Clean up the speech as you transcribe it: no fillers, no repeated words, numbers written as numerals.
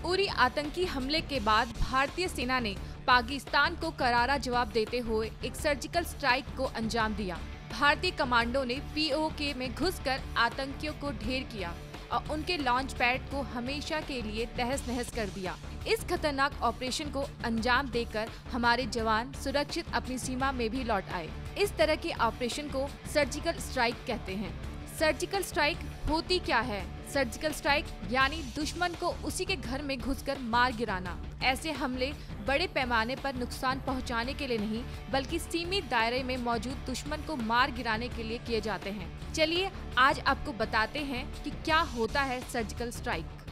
उरी आतंकी हमले के बाद भारतीय सेना ने पाकिस्तान को करारा जवाब देते हुए एक सर्जिकल स्ट्राइक को अंजाम दिया। भारतीय कमांडो ने पीओके में घुसकर आतंकियों को ढेर किया और उनके लॉन्च पैड को हमेशा के लिए तहस नहस कर दिया। इस खतरनाक ऑपरेशन को अंजाम देकर हमारे जवान सुरक्षित अपनी सीमा में भी लौट आए। इस तरह के ऑपरेशन को सर्जिकल स्ट्राइक कहते हैं। सर्जिकल स्ट्राइक होती क्या है? सर्जिकल स्ट्राइक यानी दुश्मन को उसी के घर में घुसकर मार गिराना। ऐसे हमले बड़े पैमाने पर नुकसान पहुंचाने के लिए नहीं, बल्कि सीमित दायरे में मौजूद दुश्मन को मार गिराने के लिए किए जाते हैं। चलिए आज आपको बताते हैं कि क्या होता है सर्जिकल स्ट्राइक।